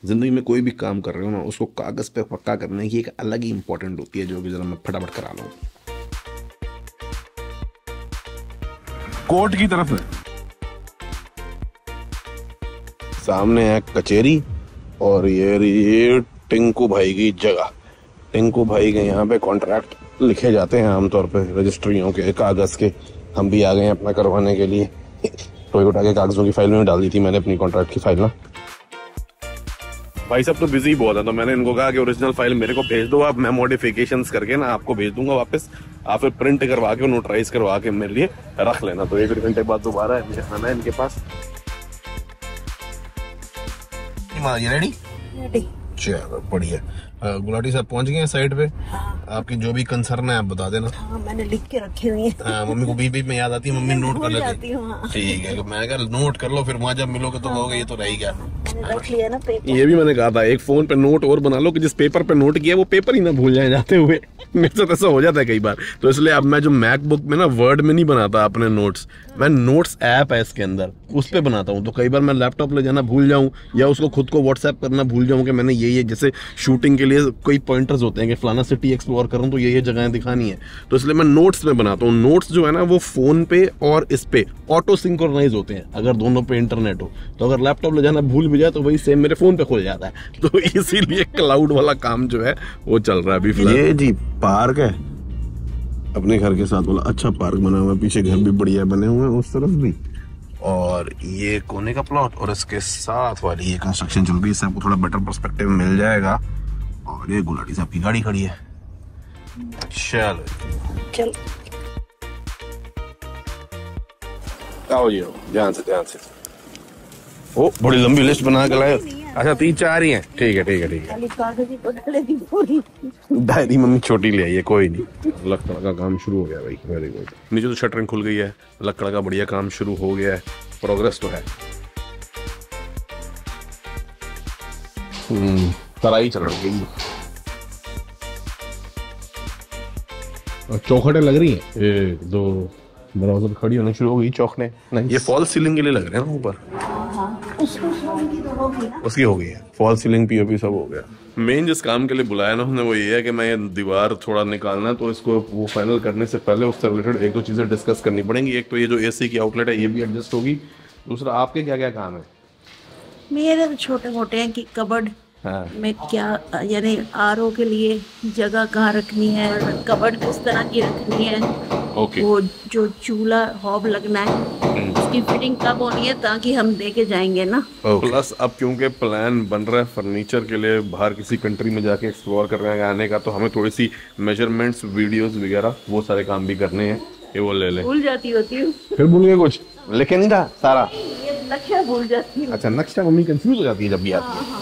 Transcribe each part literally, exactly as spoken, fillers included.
ज़िंदगी में कोई भी काम कर रहे हो ना, उसको कागज़ पे पक्का करने की एक अलग ही इंपॉर्टेंट होती है, जो कि ज़रा मैं फटाफट करा लूँ। कोर्ट की तरफ है, सामने है कचेरी, और ये ये टिंकू भाई की जगह। टिंकू भाई के यहाँ पे कॉन्ट्रैक्ट लिखे जाते हैं आमतौर पे, रजिस्ट्रियों के कागज़ के। हम भी आ गए हैं अपना करवाने के लिए। टोयोटा के कागज़ों की फाइल में डाल दी थी मैंने अपनी कॉन्ट्रैक्ट की फाइल ना। भाई सब तो बिजी बहुत है, तो मैंने इनको कहा कि ओरिजिनल फाइल मेरे को भेज दो आप, मैं मॉडिफिकेशंस करके ना आपको भेज दूंगा वापस। आप फिर प्रिंट करवा के नोटराइज करवा के मेरे लिए रख लेना। तो एक घंटे बाद दोबारा आना है इनके पास। ये रेडी रेडी, चलो बढ़िया। गुलाटी साहब पहुंच गए हैं साइड पे। हाँ। आपकी जो भी कंसर्न है आप बता देना। हाँ, मैंने लिख के रखी हुई है। हाँ, मम्मी को बीच बीच में याद आती है, मम्मी नोट कर लेती है। हाँ। ठीक है, मैं कहा नोट कर लो, फिर वहाँ जब मिलोगे तो कहोगे ये तो रह गया। रख लिया ना पेपर। ये भी मैंने कहा था एक फोन पे नोट और बना लो कि जिस पेपर पे नोट किया वो पेपर ही ना भूल जाए जाते हुए। मेरे साथ ऐसा हो जाता है कई बार। तो इसलिए अब मैं जो मैकबुक में ना वर्ड में नहीं बनाता अपने नोट्स, मैं नोट्स ऐप है इसके अंदर, उस पे बनाता हूँ। तो कई बार मैं लैपटॉप ले जाना भूल जाऊँ, या उसको खुद को व्हाट्सएप करना भूल जाऊँ कि मैंने ये ये, जैसे शूटिंग के लिए कोई पॉइंटर्स होते हैं कि फलाना सिटी एक्सप्लोर करूँ तो ये ये जगहें दिखानी है, तो इसलिए मैं नोट्स में बनाता हूँ। नोट्स जो है ना वो फोन पे और इस पे ऑटो सिंक्रोनाइज होते हैं, अगर दोनों पे इंटरनेट हो। तो अगर लैपटॉप ले जाना भूल भी जाए तो वही सेम मेरे फोन पे खुल जाता है। तो इसीलिए क्लाउड वाला काम जो है वो चल रहा है अभी फिलहाल। ये जी पार्क है अपने घर के साथ वाला, अच्छा पार्क बना हुआ है, पीछे घर भी बढ़िया बने हुए हैं उस तरफ भी, और ये कोने का प्लॉट, और इसके साथ वाली ये कंस्ट्रक्शन चल रही है, इससे आपको थोड़ा बेटर पर्सपेक्टिव मिल जाएगा। और ये गुलाटी साहब की गाड़ी खड़ी है। चलो चल आओ जी, ध्यान से ध्यान से। ओ बड़ी लंबी लिस्ट बना के लाए। अच्छा तीन चार ही हैं, ठीक है ठीक है ठीक है। पूरी डायरी मम्मी छोटी ले आई है, कोई नहीं। लकड़ का काम शुरू हो गया भाई, वेरी गुड। नीचे तो शटरिंग खुल गई है, लकड़ का बढ़िया काम शुरू हो गया है, प्रोग्रेस तो है। हम्म तराई चल रही है और चौखटें लग रही हैं। एक दो दरवाजा पे खड़ी होनी शुरू हो गई चौखने। नहीं ये फॉल सीलिंग के लिए लग रहे हैं ना ऊपर। उसकी हो गई है फॉल सीलिंग, पीओपी सब हो गया। मेन जिस काम के लिए बुलाया ना हमने वो ये है कि मैं ये दीवार थोड़ा निकालना है, तो इसको वो फाइनल करने से पहले उससे रिलेटेड एक दो चीजें डिस्कस करनी पड़ेंगी। एक तो ये जो एसी की आउटलेट है ये भी एडजस्ट होगी। दूसरा आपके क्या क्या काम है? मेरे तो छोटे मोटे हैं कि कबर्ड हाँ। में क्या, यानी आरओ के लिए जगह कहाँ रखनी है, कबर्ड किस तरह की रखनी है, ओके। वो जो चूल्हा हॉब लगना है उसकी फिटिंग कब होनी है, ताकि हम दे के जाएंगे ना। प्लस अब क्योंकि प्लान बन रहा है फर्नीचर के लिए बाहर किसी कंट्री में जाके एक्सप्लोर कर रहे हैं आने का, तो हमें थोड़ी सी मेजरमेंट्स वीडियोस वगैरह वो सारे काम भी करने हैं। ये वो ले ले। भूल जाती होती हूँ फिर भूल गए कुछ, लेकिन नहीं था सारा ये नक्शा भूल जाती हूँ। अच्छा नक्शा मम्मी कंफ्यूज हो जाती है जब भी आती है।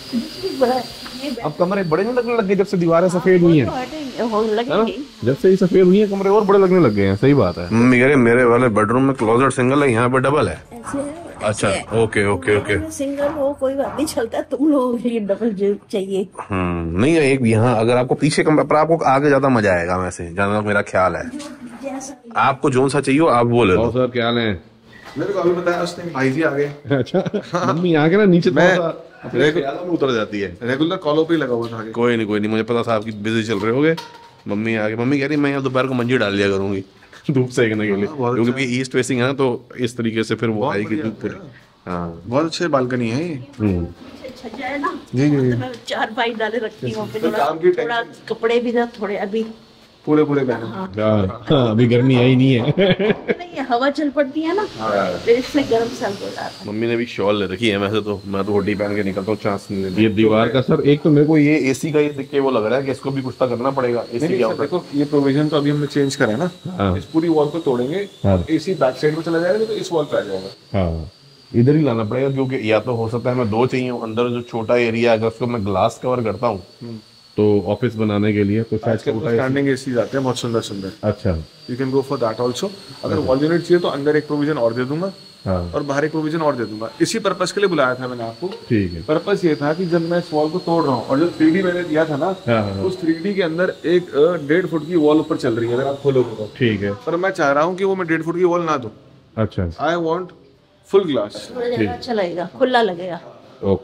अब कमरे बड़े नहीं लगने लग गए जब से दीवारें सफेद हुई हैं, जब से ये सफेद हुई हैं कमरे और बड़े लगने लग गए हैं। सही बात है। मम्मी कह रही मेरे वाले बेडरूम में क्लोजेट सिंगल है, यहाँ पे डबल है। अच्छा ओके ओके ओके। सिंगल हो कोई बात नहीं चलता, तुम लोगों के लिए डबल चाहिए। हम्म नहीं एक यहाँ अगर आपको पीछे कमरा, पर आपको आगे ज्यादा मजा आएगा वैसे, जहाँ मेरा ख्याल है। आपको जोन सा चाहिए आप वो ले लो। सर क्या हाल है? मेरे को अभी बताया उसने, भाई जी आ गए। अच्छा मम्मी यहाँ के ना नीचे मैं में उतर जाती है, रेगुलर कॉलों पे लगा हुआ था। कोई नहीं कोई नहीं, मुझे पता था आपकी बिजी चल रहे होगे। मम्मी आगे मम्मी कह रही मैं यहाँ दोपहर को मंजी डाल लिया करूंगी धूप सेकने के लिए, क्योंकि ईस्ट फेसिंग है ना, तो इस तरीके से फिर वो आएगी धूप पूरी। हाँ बहुत अच्छे बालकनी है ये। जी जी चार पाई डाले रखती हूँ, थोड़ा कपड़े भी था थोड़े अभी पूरे पूरे पहने। अभी गर्मी आई नहीं है। नहीं हवा चल पड़ती है ना, तो इससे गर्म सर्द हो जाता है। मम्मी ने भी शॉल ले रखी है, वैसे तो मैं तो हुडी पहन के निकलता हूँ चांस नहीं लेती। ये दीवार का सर एक तो मेरे को ये एसी का ये देख के वो लग रहा है कि इसको भी कुछ तो करना पड़ेगा। एसी क्या देखो ये प्रोविजन तो अभी हमने चेंज करा है ना, इस पूरी वॉल को तोड़ेंगे, एसी बैक साइड में चला जाएगा तो इस वॉल पे आ जाएगा। हाँ इधर ही लाना पड़ेगा, क्योंकि या तो हो सकता है मैं दो चाहिए अंदर जो छोटा एरिया अगर उसको मैं ग्लास कवर करता हूँ तो ऑफिस बनाने के लिए तो शायद स्टैंडिंग एसी आते हैं बहुत सुंदर सुंदर। अच्छा you can go for that also. अगर वॉल यूनिट चाहिए तो अंदर एक प्रोविजन और दे दूंगा। हाँ। और बाहर एक प्रोविजन और दे दूंगा। इसी पर्पस के लिए बुलाया था मैंने आपको। ठीक है। पर्पस ये था कि जब मैं इस वॉल को तोड़ रहा हूँ और जो थ्री डी मैंने दिया था ना, उस थ्री डी के अंदर एक डेढ़ फुट की वॉल ऊपर चल रही है अगर आप खोलोगे तो। ठीक है। पर मैं चाह रहा हूँ कि वो मैं डेढ़ फुट की वॉल ना दूं। अच्छा आई वॉन्ट फुल ग्लास। अच्छा लगेगा, खुला लगेगा। ओके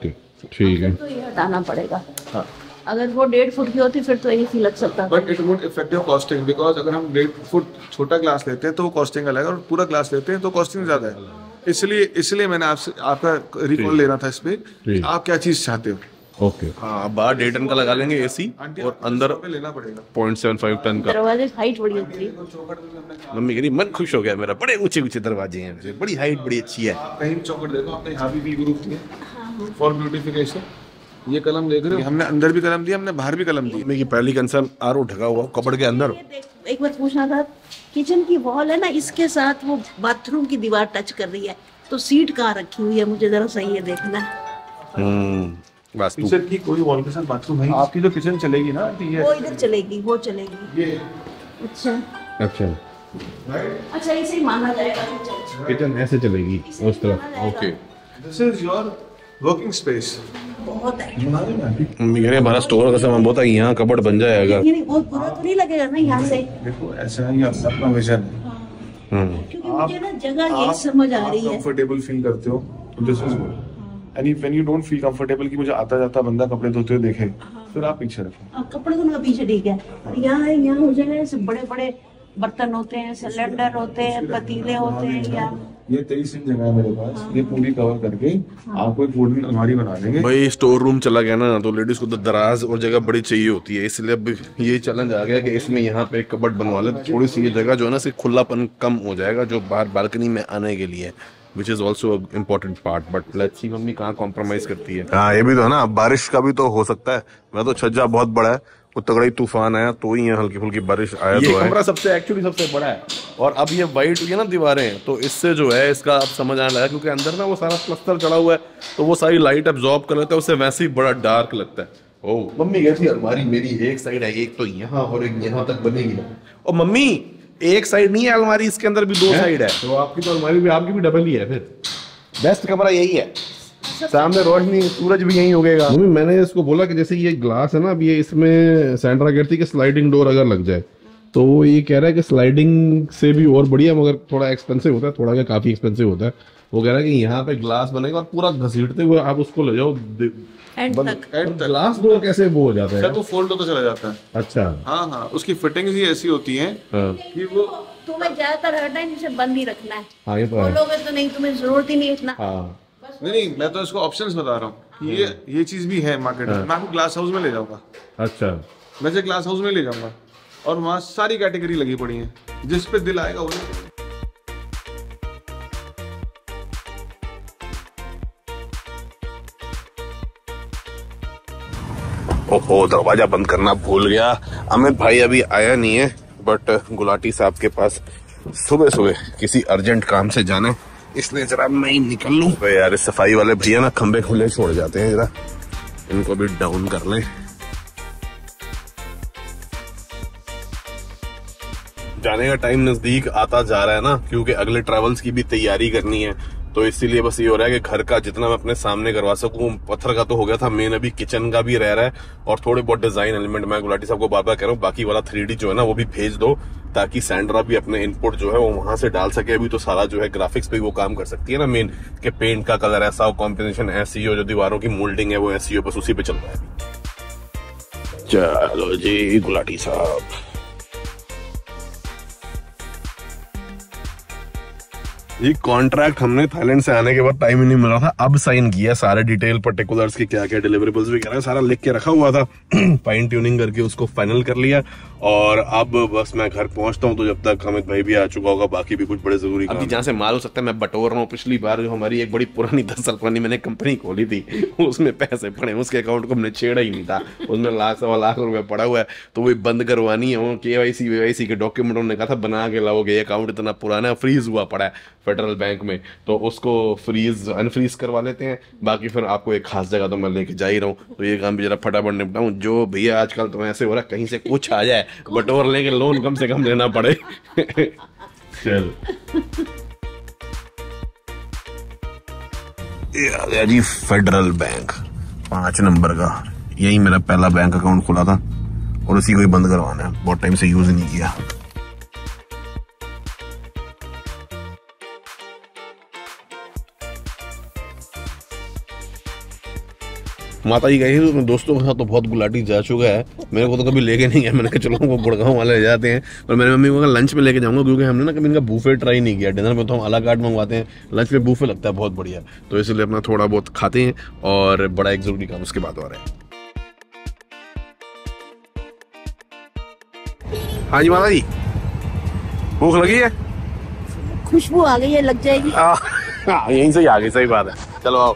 ठीक है, तो ये हटाना पड़ेगा। हाँ। अगर वो डेढ़ फुट की होती फिर तो एक ही लग सकता था। But it would affect your costing, because अगर हम डेढ़ फुट छोटा ग्लास लेते हैं तो वो कॉस्टिंग अलग है, और पूरा ग्लास लेते हैं तो कॉस्टिंग ज्यादा है। इसलिए इसलिए मैंने आपसे आपका रिकॉल लेना था इस पे कि आप क्या चीज चाहते हो। ओके। हाँ, बाहर डेढ़ टन का लगा लेंगे एसी, और अंदर लेना पड़ेगा पॉइंट सेवन फाइव टन का। दरवाजे की हाइट बड़ी होती है। मम्मी कह रही मन खुश हो गया मेरा, बड़े ऊंचे ऊंचे दरवाजे हैं, बड़ी हाइट बड़ी अच्छी है। कहीं चौकट देखो, आपने यहाँ भी वी ग्रुप दिया फॉर ब्यूटिफिकेशन। ये कलम देख रहे हो, हमने अंदर भी कलम दिया, हमने बाहर भी कलम दी। मेरी पहली कंसर्न आर ओ ढका हुआ कपड़ के अंदर। एक बार पूछना था, किचन की वॉल है ना, इसके साथ वो बाथरूम की दीवार टच कर रही है, तो सीट कहाँ रखी हुई है, मुझे जरा सही है देखना है। हम्म वास्तु किचन की कोई वॉल के साथ बाथरूम है। आपकी जो किचन चलेगी ना, ये वो इधर चलेगी, वो चलेगी। ये अच्छा अच्छा, अच्छा, इसे ही माना जाएगा किचन। किचन ऐसे चलेगी उस तरफ। Okay, this is your working space. बहुत है। मम्मी कह रहे हमारा स्टोर का सामान बहुत है, यहाँ कपड़ बन जाएगा। ये नहीं, बहुत बुरा तो नहीं लगेगा ना यहाँ से? देखो ऐसा ही अपना विजन है, क्योंकि मुझे ना जगह ये समझ आ रही है। कंफर्टेबल फील करते हो तो this is good. And when you don't feel comfortable कि मुझे आता जाता बंदा कपड़े धोते हुए देखे, फिर आप पीछे रखो। हाँ, कपड़े धोने का पीछे ठीक है, और यहाँ है, यहाँ हो जाएगा, ऐसे बड़े बड़े बर्तन होते हैं, सिलेंडर होते हैं, पतीले होते हैं, या ये तेईस इंच जगह है मेरे पास, ये पूरी कवर करके आपको एक वुडन अलमारी बना देंगे। भाई स्टोर रूम चला गया ना, तो लेडीज को तो दराज और जगह बड़ी चाहिए होती है, इसलिए अब ये चैलेंज आ गया कि इसमें यहाँ पे एक कबर्ड बनवा ले, थोड़ी सी ये जगह जो है ना, इससे खुलापन कम हो जाएगा जो बाहर बालकनी में आने के लिए, which is also important part. But let's see मम्मी कहाँ कॉम्प्रोमाइज करती है। हाँ, ये भी तो है ना, बारिश का भी तो हो सकता है। मैं तो छज्जा बहुत बड़ा है, वो तगड़ा ही तूफान आया तो ही हल्की फुल्की बारिश आया। ये तो कमरा सबसे एक्चुअली सबसे बड़ा है, और अब ये वाइट हुई है ना दीवारें, तो इससे जो है इसका अब समझ आने लगा, क्योंकि अंदर ना वो सारा प्लस्तर चढ़ा हुआ है, तो वो सारी लाइट अब्जॉर्ब कर लेता है, उससे वैसे ही बड़ा डार्क लगता है। ओह मम्मी कहती है अलमारी मेरी एक साइड है, एक तो यहाँ और एक यहाँ तक बनेगी। और मम्मी एक साइड नहीं है अलमारी, इसके अंदर भी दो साइड है, तो आपकी तो अलमारी भी आपकी भी डबल ही है। फिर बेस्ट कमरा यही है, सामने रोशनी, सूरज भी यहीं उगेगा। मम्मी मैंने इसको बोला कि जैसे ये ग्लास है ना, अब ये इसमें सैंड्रा कहती है कि स्लाइडिंग डोर अगर लग जाए, तो ये कह रहा है कि स्लाइडिंग से भी और बढ़िया, मगर थोड़ा एक्सपेंसिव होता है, थोड़ा क्या काफी एक्सपेंसिव होता है। वो कह रहा है कि यहाँ पे ग्लास बनेगा और पूरा घसीटते हुए आप उसको ले जाओ एंड तक। एंड तक ग्लास डोर कैसे वो हो जाता है? सर वो फोल्ड होता चला जाता है। अच्छा, हाँ हाँ, उसकी फिटिंग्स ही ऐसी होती हैं कि वो तुम्हें ज्यादातर हर टाइम इसे बंद ही रखना है। हाँ ये तो है। खोलोगे तो नहीं, तुम्हें जरूरत ही नहीं इतना। हाँ नहीं नहीं, मैं तो इसको ऑप्शंस बता रहा हूँ कि ये ये चीज भी है मार्केट में। मैं आपको ग्लास हाउस में ले जाऊंगा। अच्छा, मैं से ग्लास हाउस में ले जाऊंगा, और वहाँ सारी कैटेगरी लगी पड़ी है, जिस पे दिल आएगा वो। ओहो, दरवाजा बंद करना भूल गया। अमित भाई अभी आया नहीं है, बट गुलाटी साहब के पास सुबह सुबह किसी अर्जेंट काम से जाना है, इसलिए जरा मैं ही निकल लूं। तो यार इस सफाई वाले भैया ना खंबे खुले छोड़ जाते हैं, जरा इनको भी डाउन कर लें। जाने का टाइम नजदीक आता जा रहा है ना, क्योंकि अगले ट्रैवल्स की भी तैयारी करनी है, तो इसीलिए बस ये हो रहा है कि घर का जितना मैं अपने सामने करवा सकूं, पत्थर का तो हो गया था मेन, अभी किचन का भी रह रहा है, और थोड़े बहुत डिजाइन एलिमेंट मैं गुलाटी साहब को बार बार कह रहा हूँ, बाकी वाला थ्री डी जो है ना वो भी भेज दो, ताकि सैंड्रा भी अपने इनपुट जो है वो वहां से डाल सके। अभी तो सारा जो है ग्राफिक्स पे वो काम कर सकती है ना, मेन के पेंट का कलर ऐसा हो, कॉम्बिनेशन ऐसी हो, जो दीवारों की मोल्डिंग है वो ऐसी हो, बस उसी पे चल रहा है। चलो जी गुलाटी साहब, ये कॉन्ट्रैक्ट हमने थाईलैंड से आने के बाद टाइम ही नहीं मिला था, अब साइन किया, सारे डिटेल पर्टिकुलर्स के क्या क्या डिलीवरेबल्स भी कह रहा है सारा लिख के रखा हुआ था, फाइन ट्यूनिंग करके उसको फाइनल कर लिया, और अब बस मैं घर पहुंचता हूं, तो जब तक अमित भाई भी आ चुका होगा, बाकी भी कुछ बड़े जरूरी काम। अभी जहां से माल हो सकता है मैं बटोर रहा हूँ। पिछली बार जो हमारी एक बड़ी पुरानी दस साल पुरानी मैंने कंपनी खोली थी, उसमें पैसे पड़े, उसके अकाउंट को हमने छेड़ा ही नहीं था, उसमें लाख सवा लाख रुपया पड़ा हुआ है, तो वो बंद करवानी है। के वाई सी वे वाई सी के डॉक्यूमेंट उन्होंने कहा था बना के लाओगे, अकाउंट इतना पुराना है, फ्रीज हुआ पड़ा है फेडरल बैंक में, तो उसको फ्रीज अनफ्रीज करवा लेते हैं। बाकी फिर आपको एक खास जगह तो मैं लेके जा ही रहा हूँ, तो ये काम भी जरा फटाफट निपटाऊं। जो भैया आजकल तो ऐसे हो रहा है कहीं से कुछ आ जाए, बटोर लेके लोन कम से कम लेना पड़े। चल ये आ गया जी फेडरल बैंक, पांच नंबर का, यही मेरा पहला बैंक अकाउंट खुला था, और उसी को ही बंद करवाना है, बहुत टाइम से यूज नहीं किया। माता जी गई तो दोस्तों के साथ तो बहुत गुलाटी जा चुका है, मेरे को तो कभी लेके नहीं गया। मैंने कहा चलो हमको गुड़गांव वाले ले जाते हैं, और मेरी मम्मी को लंच में लेके जाऊंगा, क्योंकि हमने ना कभी इनका बूफे ट्राई नहीं किया। डिनर में तो हम अला कार्ट मंगवाते हैं, लंच में बूफे लगता है बहुत बढ़िया, तो इसलिए अपना थोड़ा बहुत खाते हैं और बड़ा एक जरूरी काम उसके बाद हो रहा है। हाँ जी माता जी, भूख लगी है? खुशबू आ गई है, लग जाएगी। हाँ यहीं से ही आ गई, सही बात है। चलो आओ।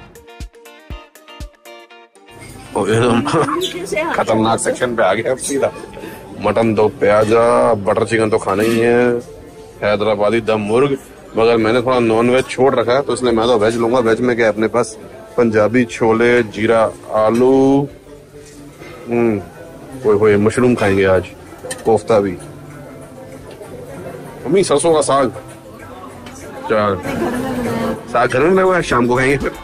खतरनाक सेक्शन पे आ गया अब सीधा। मटन दो प्याजा, बटर चिकन तो खाना ही है, हैदराबादी दम मुर्ग, मगर मैंने थोड़ा नॉन वेज छोड़ रखा है, तो इसलिए मैं तो वेज लूंगा। वेज में क्या है अपने पास? पंजाबी छोले, जीरा आलू, हम्म कोई कोई मशरूम खाएंगे आज, कोफ्ता भी, मम्मी सरसों का साग। चल साग घर में बनाया हुआ है, शाम को खाएंगे फिर।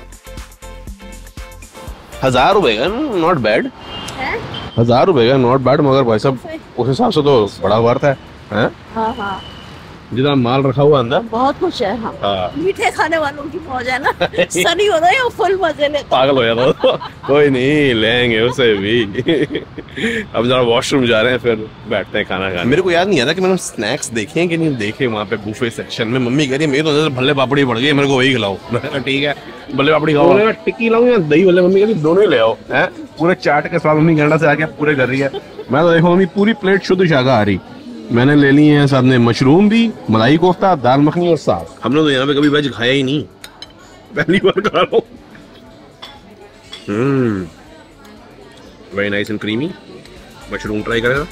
हजार रुपए का नॉट बैड, हजार रुपए का नॉट बैड, मगर भाई साहब उस हिसाब से तो बड़ा वर्थ है, हैं? हाँ हाँ, जितना माल रखा हुआ अंदर बहुत कुछ है। हाँ। हाँ। मीठे खाने वालों की मौज है ना। सनी होता है फुल मजे लेते, पागल हो जाता तो। कोई नहीं, लेंगे उसे भी। अब जरा वॉशरूम जा रहे हैं, फिर बैठते हैं खाना खाने। मेरे को याद नहीं आ रहा कि मैंने स्नैक्स देखे हैं कि नहीं देखे वहाँ पे बूफे सेक्शन में। मम्मी कह रही है मेरी तो भल्ले पापड़ी बढ़ गई, मेरे को वही खिलाओ। ठीक है, भल्ले पापड़ी खाओ, टिक्की लाऊं या दही भल्ले? मम्मी कहती दोनों ही ले आओ। है पूरे चाट के स्वाद मम्मी कनाडा से आके पूरे कर रही है। मैं तो देखो मम्मी पूरी प्लेट शुद्ध शाकाहारी मैंने ले ली है, साथ में मशरूम भी, मलाई कोफ्ता, दाल मखनी और साग। हमने तो यहाँ पे कभी वेज खाया ही नहीं, पहली बार खा रहा हूँ। Hmm very nice and creamy. Mushroom try करेगा,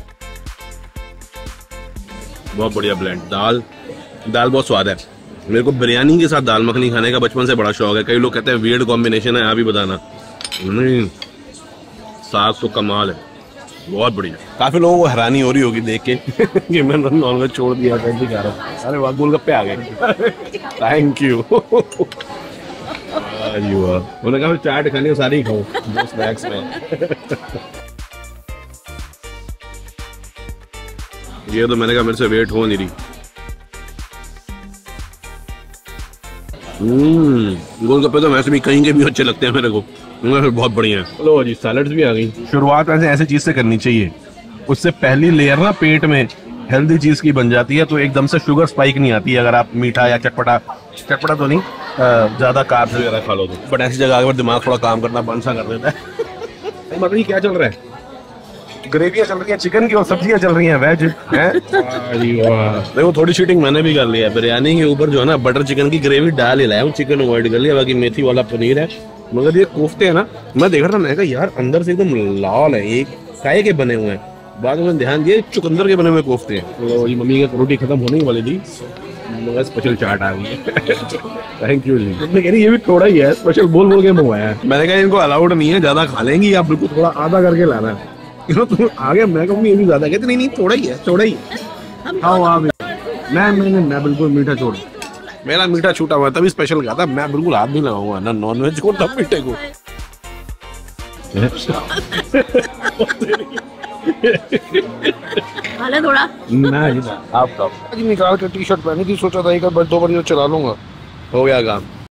बहुत बढ़िया ब्लेंड। दाल दाल बहुत स्वाद है। मेरे को बिरयानी के साथ दाल मखनी खाने का बचपन से बड़ा शौक है। कई लोग कहते हैं वियर्ड कॉम्बिनेशन है, आप ही बताना। नहीं, साग तो कमाल है, बहुत बढ़िया। काफी लोगों को हैरानी हो रही होगी देख के कि मैंने नॉनवेज छोड़ दिया था, दिखा रहा। अरे वाह, गोलगप्पे आ गए। Thank you. उन्होंने कहा चाट खानी है, सारी खाओ दो स्नैक्स में। ये तो मैंने कहा मेरे से वेट हो नहीं रही। हम्म गोलगप्पे तो वैसे भी कहीं के भी अच्छे लगते हैं मेरे को, बहुत बढ़िया है। लो जी, सैलड्स भी आ गई। शुरुआत वैसे ऐसी चीज से करनी चाहिए, उससे पहली लेयर ना पेट में हेल्दी चीज की बन जाती है, तो एकदम से शुगर स्पाइक नहीं आती है अगर आप मीठा या चटपटा चटपटा तो नहीं ज्यादा कार्ब्स वगैरह खा लो तो। बट ऐसी जगह अगर दिमाग थोड़ा काम करना बंद सा कर देता है। मतलब क्या चल रहा है? ग्रेवियां चल रही है चिकन की और सब्जियां चल रही हैं वेज हैं। देखो थोड़ी शूटिंग मैंने भी कर लिया। बिरयानी के ऊपर जो है ना बटर चिकन की ग्रेवी डाल ही लाया हूँ, चिकन अवॉइड कर लिया, बाकी मेथी वाला पनीर है। मगर ये कोफ्ते है ना, मैं देख रहा था, मैं कहा यार अंदर से एकदम लाल है, एक काय के बने हुए हैं। बाद में ध्यान दिया चुकंदर के बने हुए कोफ्ते हैं। तो ये मम्मी की रोटी खत्म होने वाली थी, मगर स्पेशल चाट आ गई है। थैंक यू जी। मैं कह रही ये भी थोड़ा ही है, स्पेशल बोल बोल के मंगवाया है। मैंने कहा इनको अलाउड नहीं है, ज्यादा खा लेंगी आप, बिल्कुल थोड़ा आधा करके लाना है। तुम आगे मैं कहूँगी ये भी ज्यादा, कहते नहीं नहीं थोड़ा ही है, थोड़ा ही। हाँ हाँ मैं मैंने मैं बिल्कुल मीठा छोड़, मेरा मीठा छूटा हुआ तभी स्पेशल कहा था। मैं बिल्कुल हाथ नहीं लगाऊंगा ना नॉन वेज को तब मीठे को। थोड़ा नहीं आप निकाल के टी शर्ट पहनी थी, सोचा था एक बार दो बार चला लूंगा, हो गया काम।